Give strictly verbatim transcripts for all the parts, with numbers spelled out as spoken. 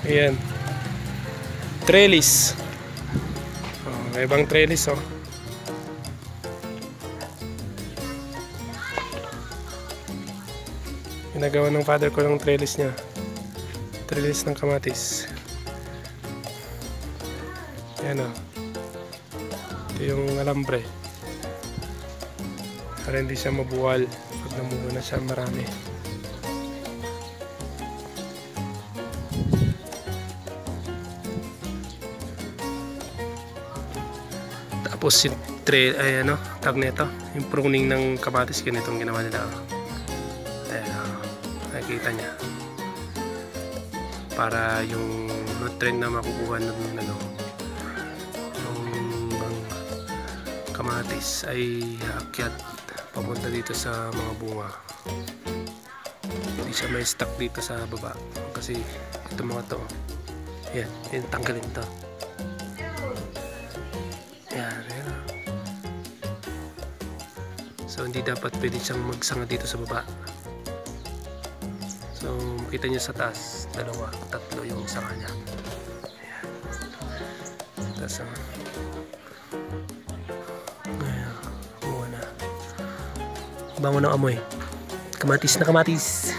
Ayan. Trellis. Oh, may ibang trellis oh. Ginagawa ng father ko ng trellis niya. Trellis ng kamatis. Ayan oh. Ito yung alambre. Para hindi siya mabuwal pag namuno na siya marami. Tapos yung trail, ay ano, tag nito, yung pruning ng kamatis, ganitong ginawa nila. Ayan, oh, nakikita niya. Para yung nutrient na makukuha ng ano, ng kamatis ay aakyat papunta dito sa mga bunga. Hindi siya may stuck dito sa baba. Kasi ito mga to, yan, yan tanggalin to. Yan, yan. So hindi dapat pwede siyang magsanga dito sa baba. So makita niyo sa taas, dalawa, tatlo yung sanga niya. Ayan. Tapos uh, ayan, buo na. Bango ng amoy. Kamatis na kamatis.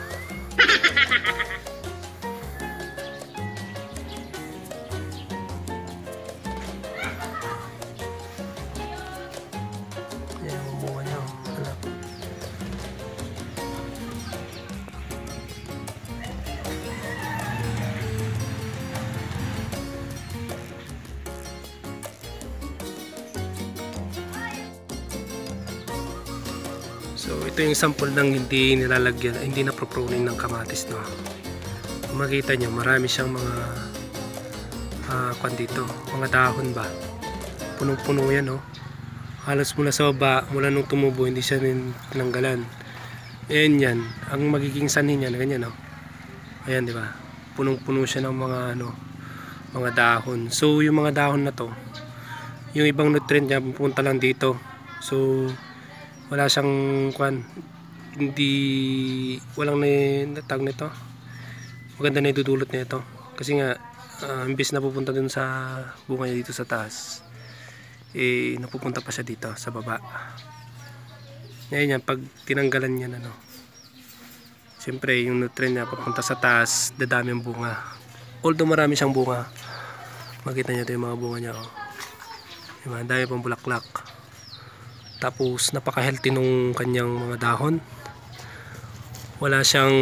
So ito yung sample ng hindi nilalagyan, hindi na pro-pruning ng kamatis, no. Kung makita nyo, marami siyang mga uh, kwan dito, mga dahon ba. Punong-puno yan, no. Halos mula sa baba, mula nung tumubo, hindi siya tinanggalan. Ayan yan, ang magiging sanhi niyan, ganyan, no. Ayan, di ba? Punong-puno siya ng mga ano, mga dahon. So yung mga dahon na to, yung ibang nutrient niya pupunta lang dito. So wala siyang kwan, hindi, walang natag nito, maganda na idudulot nito kasi nga uh, imbis na pupunta dun sa bunga niya dito sa taas, eh napupunta pa siya dito sa baba. Ngayon yan, pag tinanggalan niya, ano, siyempre yung nutrient niya papunta sa taas, dadami ang bunga. Although marami siyang bunga, makita niyo ito yung mga bunga niya, oh. Diba? Dami pang bulaklak. Tapos napaka-healthy nung kanyang mga dahon. Wala siyang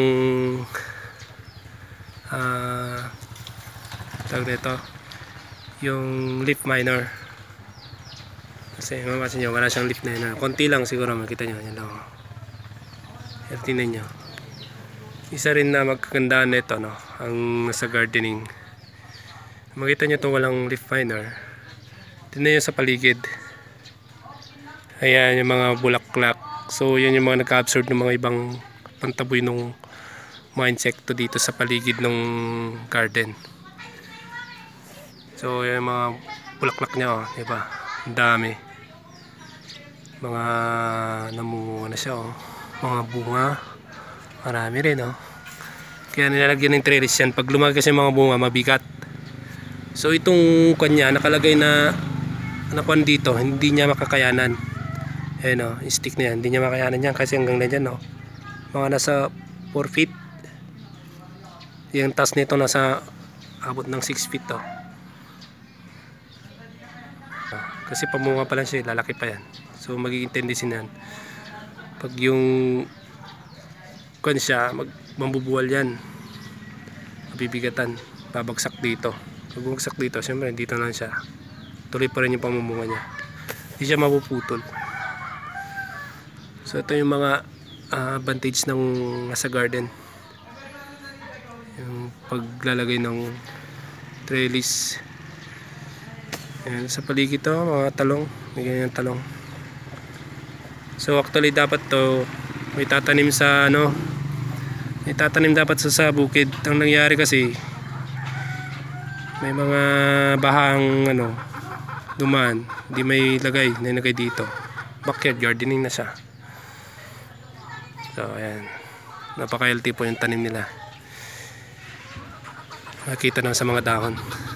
uh, tawag nito, yung leaf miner. Kasi mapapansin nyo, wala siyang leaf miner. Konti lang siguro, makita nyo. Yan lang. Healthy na nyo. Isa rin na magkagandaan nito, no, ang nasa gardening. Makita nyo itong walang leaf miner. Tignan nyo sa paligid. Ayan yung mga bulaklak. So yan yung mga nag-absorb ng mga ibang pantaboy ng mga insekto dito sa paligid ng garden. So yan yung mga bulaklak niya, oh, diba? Ang dami. Mga namunga na siya, oh. Mga bunga. Marami rin, oh. Kaya nilalagyan ng trellis yan. Pag lumaki kasi mga bunga, mabigat. So itong kanya nakalagay na nakuan dito, hindi niya makakayanan. Ayan, o, yung stick na yan, hindi niya makayanan yan kasi hanggang na dyan, no? Mga nasa four feet. Yung taas nito nasa abot ng six feet, to. Kasi pamunga pa lang siya, lalaki pa yan. So magiging tendency na yan. Pag yung kuan siya, mag, mambubuwal yan, mabibigatan, babagsak dito. Pag bumagsak dito, siyempre dito na siya, tuloy pa rin yung pamumunga niya, hindi siya mapuputol. So ito yung mga uh, advantage ng nasa garden, yung paglalagay ng trellis. Ayan, sa paligid to, mga talong, may ganyan talong. So actually dapat to may tatanim sa ano, may tatanim dapat sa, sa bukid. Ang nangyari kasi may mga bahang ano dumaan, hindi may lagay, nilagay dito. Backyard gardening na siya. So ayan, napaka-healthy po yung tanim nila. Makikita na sa mga dahon.